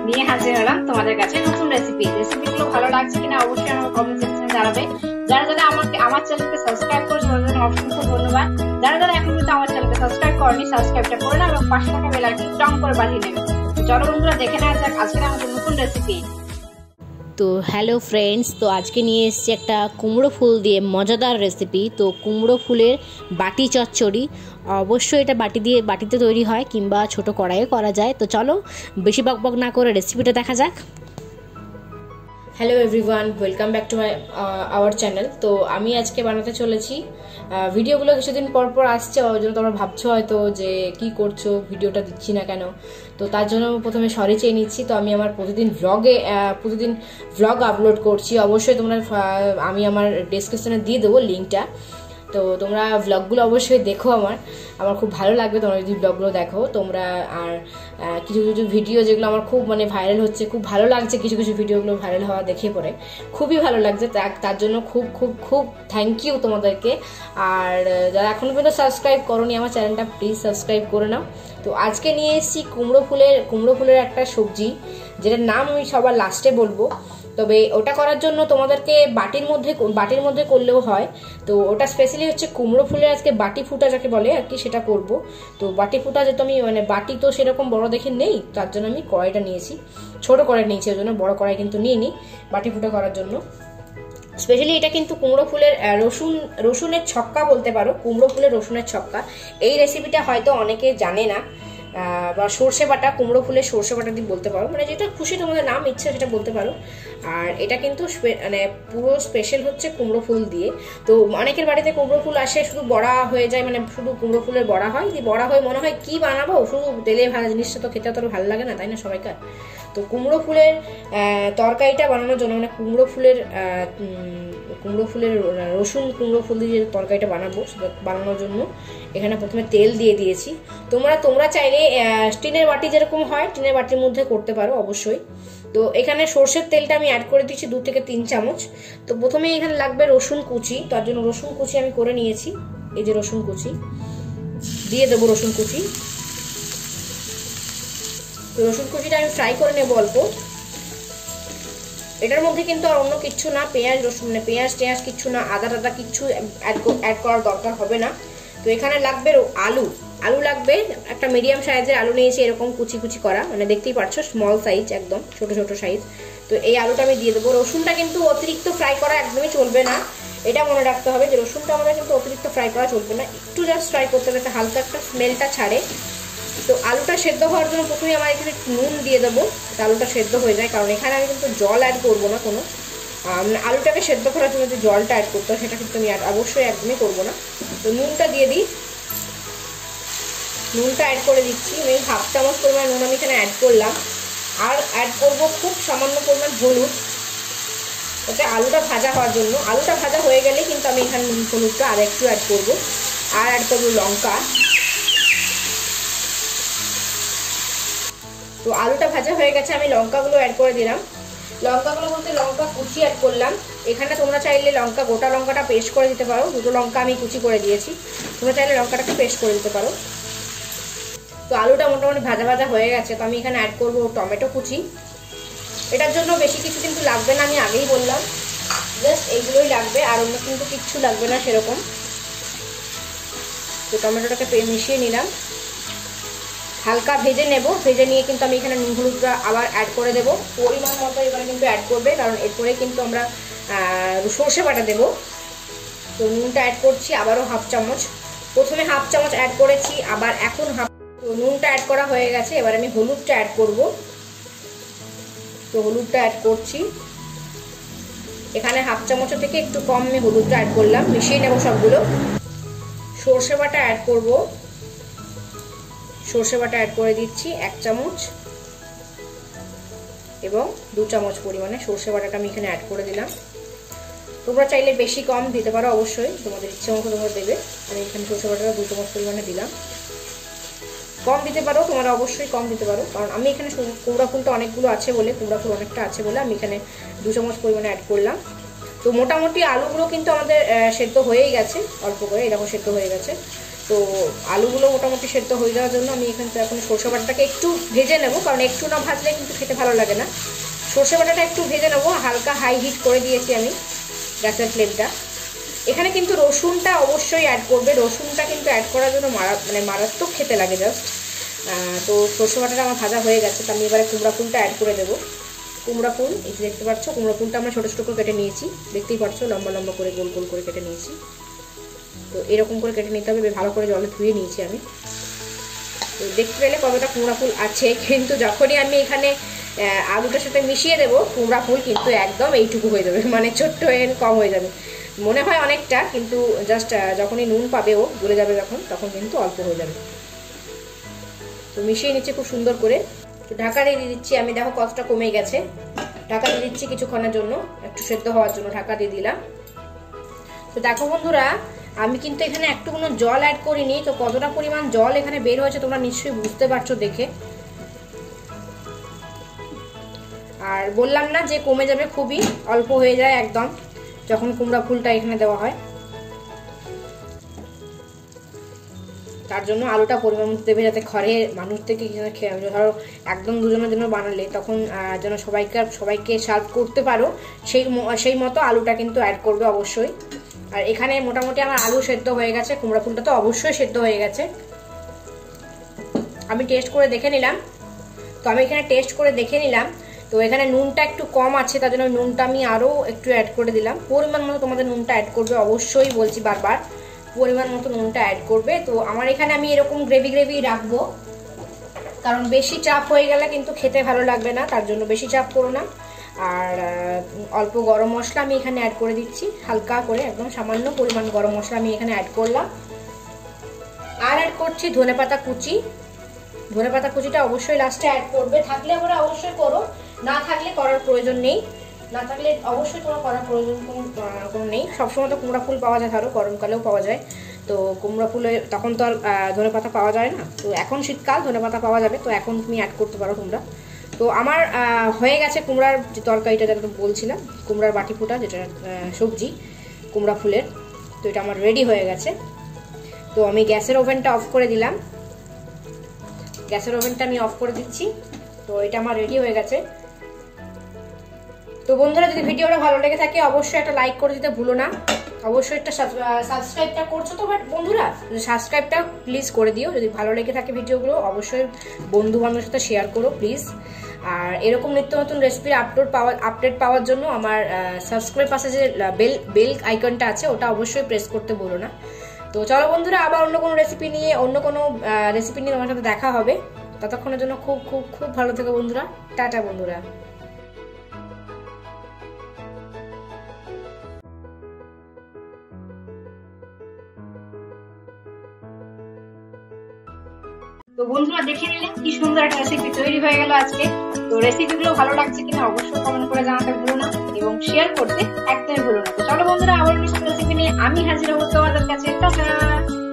নিয়ে হাজির হলাম তোমাদের কাছে নতুন রেসিপিগুলো ভালো লাগছে কিনা অবশ্যই আমার কমেন্ট সেকশনে জানাবে। যারা যারা আমার চ্যানেলকে সাবস্ক্রাইব করেছে তাদের জন্য অসংখ্য ধন্যবাদ। যারা যারা এখন পর্যন্ত আমার চ্যানেলকে সাবস্ক্রাইব করেনি সাবস্ক্রাইবটা করে নাও এবং পাশে থাকা বেল আইকন টং করে বাজিয়ে নেবে। চলো বন্ধুরা দেখে নেওয়া যাক আজকে আমাদের নতুন রেসিপি। তো হ্যালো ফ্রেন্ডস, তো আজকে নিয়ে এসেছি একটা কুমড়ো ফুল দিয়ে মজাদার রেসিপি। তো কুমড়ো ফুলের বাটি চচ্চড়ি, অবশ্যই এটা বাটিতে তৈরি হয় কিংবা ছোট কড়াইয়ে করা যায়। তো চলো বেশি বকবক না করে রেসিপিটা দেখা যাক। Hello everyone, welcome back to our channel. তো আমি আজকে বানাতে চলেছি, ভিডিওগুলো কিছুদিন পর পর আসছে, ওই জন্য তোমরা ভাবছো হয়তো যে কি করছো, ভিডিওটা দিচ্ছি না কেন। তো তার জন্য প্রথমে সরি চেয়ে নিচ্ছি। তো আমি আমার প্রতিদিন ভ্লগ আপলোড করছি, অবশ্যই তোমরা আমি আমার ডেসক্রিপশনে দিয়ে দেবো লিঙ্কটা। তো তোমরা ভ্লগগুলো অবশ্যই দেখো, আমার খুব ভালো লাগবে তোমরা যদি ভ্লগগুলো দেখো তোমরা। আর কিছু কিছু ভিডিও যেগুলো আমার খুব ভাইরাল হচ্ছে, খুব ভালো লাগছে, কিছু কিছু ভিডিওগুলো ভাইরাল হওয়া দেখে পরে খুবই ভালো লাগছে। তার জন্য খুব খুব খুব থ্যাংক ইউ তোমাদেরকে। আর যারা এখনো পর্যন্ত সাবস্ক্রাইব করোনি আমার চ্যানেলটা, প্লিজ সাবস্ক্রাইব করে নাও। তো আজকে নিয়ে এসেছি কুমড়ো ফুলের একটা সবজি, যেটার নাম আমি সবার লাস্টে বলবো। তবে ওটা করার জন্য তোমাদেরকে বাটির মধ্যে করলেও হয়। তো ওটা স্পেশালি হচ্ছে কুমড়ো ফুলের আজকে বাটি ফুটা যাকে বলে আর কি, সেটা করব। তো বাটি ফুটা যেহেতু আমি বাটি তো সেরকম বড় দেখে নেই, তার জন্য আমি কড়াইটা নিয়েছি, ছোট কড়াই নিয়েছি, ওই জন্য বড় কড়াই কিন্তু নিইনি বাটি ফুটা করার জন্য। স্পেশালি এটা কিন্তু কুমড়ো ফুলের রসুনের ছক্কা বলতে পারো, কুমড়ো ফুলের রসুনের ছক্কা। এই রেসিপিটা হয়তো অনেকে জানে না, বা সর্ষে বাটা, কুমড়ো ফুলের সর্ষে বাটা দিয়ে বলতে পারো, যেটা খুশি তোমাদের নাম ইচ্ছা সেটা বলতে পারো। আর এটা কিন্তু পুরো স্পেশাল হচ্ছে কুমড়ো ফুল দিয়ে। তো অনেকের বাড়িতে কুমড়ো ফুল আসে শুধু বড়া হয়ে যায়, শুধু কুমড়ো ফুলের বড়া হয়, বড়া হয়ে মনে হয় কি বানাবো, শুধু তেলে ভাজা জিনিসটা তো খেতে অত ভালো লাগে না, তাই না সবাইকার। তো কুমড়ো ফুলের তরকারিটা বানানোর জন্য কুমড়ো ফুলের কুমড়ো ফুল দিয়ে যে তরকারিটা বানানোর জন্য এখানে প্রথমে তেল দিয়ে দিয়েছি। তোমরা চাইলে টিনের বাটি যেরকম হয় টিনের বাটির মধ্যে করতে পারো অবশ্যই। তো এখানে সর্ষের তেলটা আমি অ্যাড করে দিচ্ছি 2 থেকে 3 চামচ। তো প্রথমে এখানে লাগবে রসুন কুচি, তার জন্য রসুন কুচি আমি করে নিয়েছি। এই যে রসুন কুচি দিয়ে দেবো, রসুন কুচি। তো রসুন কুচিটা আমি ফ্রাই করে নেবো অল্প। এটার মধ্যে কিন্তু আর অন্য কিচ্ছু না, পেঁয়াজ টেঁয়াজ কিচ্ছু না, আদা টাদা কিচ্ছু অ্যাড করার দরকার হবে না। তো এখানে লাগবে আলু লাগবে, একটা মিডিয়াম সাইজের আলু নিয়েছি, এরকম কুচি কুচি করা, দেখতেই পাচ্ছ স্মল সাইজ, একদম ছোট ছোট সাইজ। তো এই আলুটা আমি দিয়ে দেবো। রসুনটা কিন্তু অতিরিক্ত ফ্রাই করা একদমই চলবে না, এটা মনে রাখতে হবে যে রসুনটা আমাদের কিন্তু অতিরিক্ত ফ্রাই করা চলবে না, একটু জাস্ট ফ্রাই করতে হবে, হালকা একটা স্মেলটা ছাড়ে। তো আলুটা সেদ্ধ হওয়ার জন্য প্রথমে আমার এখানে নুন দিয়ে দেবো, আলুটা সেদ্ধ হয়ে যায়, কারণ এখানে আমি কিন্তু জল অ্যাড করবো না কোনো। আলুটাকে সেদ্ধ করার জন্য যে জলটা অ্যাড করতে হয় সেটা কিন্তু আমি অবশ্যই একদমই করবো না। তো নুনটা দিয়ে দিই, নুনটা অ্যাড করে দিচ্ছি। আমি 1/2 চামচ পরিমাণ নুন আমি এখানে অ্যাড করলাম। আর অ্যাড করব খুব সামান্য পরিমাণ হলুদ, ওটা আলুটা ভাজা হওয়ার জন্য। আলুটা ভাজা হয়ে গেলে কিন্তু আমি এখানে হলুদটা আর একটু অ্যাড করবো। আর অ্যাড করবো লঙ্কা। তো আলুটা ভাজা হয়ে গেছে, আমি লঙ্কাগুলো অ্যাড করে দিলাম। লঙ্কাগুলো বলতে লঙ্কা কুচি অ্যাড করলাম। এখানে তোমরা চাইলে গোটা লঙ্কাটা পেস্ট করে দিতে পারো, 2টো লঙ্কা আমি কুচি করে দিয়েছি, তোমরা চাইলে লঙ্কাটাকে পেস্ট করে দিতে পারো। তো আলুটা মোটামুটি ভাজা হয়ে গেছে। তো আমি এখানে অ্যাড করবো টমেটো কুচি। এটার জন্য বেশি কিছু কিন্তু লাগবে না, আমি আগেই বললাম, জাস্ট এইগুলোই লাগবে, আর অন্য কিন্তু কিচ্ছু লাগবে না সেরকম। তো টমেটোটাকে মিশিয়ে নিলাম, হালকা ভেজে নেব। ভেজে নিয়ে কিন্তু আমি এখানে নুন হলুদটা আবার অ্যাড করে দেবো পরিমাণ মতো, এবারে কিন্তু অ্যাড করবে, কারণ এরপরে কিন্তু আমরা সর্ষে বাটা দেবো। তো নুনটা অ্যাড করছি আবারও 1/2 চামচ, প্রথমে 1/2 চামচ অ্যাড করেছি, আবার এখন তো নুনটা অ্যাড করা হয়ে গেছে। এবার আমি হলুদটা অ্যাড করব। তো হলুদটা অ্যাড করছি, এখানে 1/2 চামচের থেকে একটু কম আমি হলুদটা অ্যাড করলাম, মিশিয়ে নেব সবগুলো। সর্ষে বাটা অ্যাড করব, সর্ষে বাটা অ্যাড করে দিচ্ছি 1 চামচ এবং 2 চামচ পরিমাণে সর্ষে বাটাটা আমি এখানে অ্যাড করে দিলাম। তোমরা চাইলে বেশি কম দিতে পারো, অবশ্যই তোমাদের ইচ্ছে মতো তোমরা দেবে। আমি এখানে সর্ষে বাটাটা 2 চামচ পরিমাণে দিলাম। কম দিতে পারো তোমরা, অবশ্যই কম দিতে পারো, কারণ আমি এখানে কুমড়া ফুলটা অনেকগুলো আছে বলে, কুমড়া ফুল অনেকটা আছে বলে আমি এখানে 2 চামচ পরিমাণে অ্যাড করলাম। তো মোটামুটি আলুগুলো কিন্তু আমাদের সেদ্ধ হয়েই গেছে, অল্প করে এরকম সেদ্ধ হয়ে গেছে। তো আলুগুলো মোটামুটি সেদ্ধ হয়ে যাওয়ার জন্য আমি এখানে তো এখন সরষে বাটাটাকে একটু ভেজে নেব, কারণ একটু না ভাজলে কিন্তু খেতে ভালো লাগে না। সরষে বাটাটা একটু ভেজে নেবো, হালকা হাই হিট করে দিয়েছি আমি গ্যাসের ফ্লেমটা। এখানে কিন্তু রসুনটা অবশ্যই অ্যাড করবে, রসুনটা কিন্তু অ্যাড করার জন্য মারাত্মক খেতে লাগে জাস্ট। তো সরষে বাটাটা আমার ভাজা হয়ে গেছে, তো আমি এবারে কুমড়া ফুলটা অ্যাড করে দেবো। কুমড়া ফুল এই দেখতে পাচ্ছ, কুমড়া ফুলটা আমরা ছোটো ছোটো করে কেটে নিয়েছি, দেখতেই পাচ্ছ লম্বা লম্বা করে গোল গোল করে কেটে নিয়েছি। তো এরকম করে কেটে নিতে হবে, ভালো করে জলে ধুয়ে নিয়েছি আমি। তো দেখতে পেলে কতটা কুমড়া ফুল আছে, কিন্তু যখনই আমি এখানে আলুটার সাথে মিশিয়ে দেবো কুমড়া ফুল কিন্তু একদম এইটুকু হয়ে যাবে, মানে ছোট্ট হয়ে কম হয়ে যাবে। মনে হয় অনেকটা, কিন্তু জাস্ট যখনই নুন পাবে ও গলে যাবে তখন কিন্তু অল্প হয়ে যাবে। তো মিশিয়ে নিচ্ছি খুব সুন্দর করে। তো ঢাকা দিয়ে দিচ্ছি আমি, দেখো কতটা কমে গেছে। ঢাকা দিয়ে দিচ্ছি কিছুক্ষণের জন্য, একটু সেদ্ধ হওয়ার জন্য ঢাকা দিয়ে দিলাম। তো দেখো বন্ধুরা, আমি কিন্তু এখানে একটু কোনো জল অ্যাড করিনি, তো কতটা পরিমাণ জল এখানে বের হয়েছে তোমরা নিশ্চয়ই বুঝতে পারছো দেখে। আর বললাম না যে কমে যাবে, খুবই অল্প হয়ে যায় একদম যখন কুমড়া ফুলটা এখানে দেওয়া হয়। তার জন্য আলুটা পরিমাণ মতো দেবে, যাতে ঘরে মানুষ থেকে ধরো একদম দুজনের জন্য বানালে তখন যেন সবাইকে সার্ভ করতে পারো, সেই মতো আলুটা কিন্তু অ্যাড করবে অবশ্যই। আর এখানে মোটামুটি আমার আলু সেদ্ধ হয়ে গেছে, কুমড়া ফুলটা তো অবশ্যই সেদ্ধ হয়ে গেছে। আমি টেস্ট করে দেখে নিলাম, তো এখানে নুনটা একটু কম আছে, তার জন্য নুনটা আমি আরও একটু অ্যাড করে দিলাম। পরিমাণ মতো তোমাদের নুনটা অ্যাড করবে অবশ্যই, বলছি বারবার পরিমাণ মতো নুনটা অ্যাড করবে। তো আমার এখানে আমি এরকম গ্রেভি রাখবো, কারণ বেশি চাপ হয়ে গেলে কিন্তু খেতে ভালো লাগবে না, তার জন্য বেশি চাপ করো না। আর অল্প গরম মশলা আমি এখানে অ্যাড করে দিচ্ছি, হালকা করে একদম সামান্য পরিমাণ গরম মশলা আমি এখানে অ্যাড করলাম। আর অ্যাড করছি ধনেপাতা কুচিটা অবশ্যই লাস্টে অ্যাড করবে, থাকলে আমরা অবশ্যই করো, না থাকলে করার প্রয়োজন নেই। অবশ্যই তোমার করার প্রয়োজন কোনো নেই। সবসময় তো কুমড়া ফুল পাওয়া যায়, ধরো গরমকালেও পাওয়া যায়, তো কুমড়া ফুলে তখন তো আর ধনেপাতা পাওয়া যায় না, তো এখন শীতকাল ধনেপাতা পাওয়া যাবে, তো এখন তুমি অ্যাড করতে পারো তোমরা। তো আমার হয়ে গেছে কুমড়ার যে তরকারিটা, যেটা বলছিলাম কুমড়ার বাটি ফোটা, যেটা সবজি কুমড়া ফুলের, তো এটা আমার রেডি হয়ে গেছে। তো আমি গ্যাসের ওভেনটা অফ করে দিলাম, আমি অফ করে দিচ্ছি। তো এটা আমার রেডি হয়ে গেছে। তো বন্ধুরা, যদি ভিডিওটা ভালো লেগে থাকে অবশ্যই একটা লাইক করে দিতে ভুলো না, অবশ্যই একটা সাবস্ক্রাইবটা করছো তো বন্ধুরা, সাবস্ক্রাইবটা প্লিজ করে দিও। যদি ভালো লেগে থাকে ভিডিওগুলো অবশ্যই বন্ধু বান্ধবের সাথে শেয়ার করো প্লিজ। আর এরকম নিত্য নতুন রেসিপির আপডেট পাওয়ার জন্য আমার সাবস্ক্রাইব পাশে যে বেল আইকনটা আছে ওটা অবশ্যই প্রেস করতে ভুলো না। তো চলো বন্ধুরা, আবার অন্য কোনো রেসিপি নিয়ে তোমার সাথে দেখা হবে। ততক্ষণের জন্য খুব খুব খুব ভালো থেকো বন্ধুরা, টাটা বন্ধুরা। তো বন্ধুরা, দেখে নিলে কি সুন্দর একটা রেসিপি তৈরি হয়ে গেল আজকে। তো রেসিপিগুলো ভালো লাগছে কিনা অবশ্যই কমেন্ট করে জানাতে ভুলো না, এবং শেয়ার করতে একদমই ভুলো না। তো চলো বন্ধুরা, আবার নতুন রেসিপি নিয়ে আমি হাজির হবো তোমাদের কাছে। টাটা।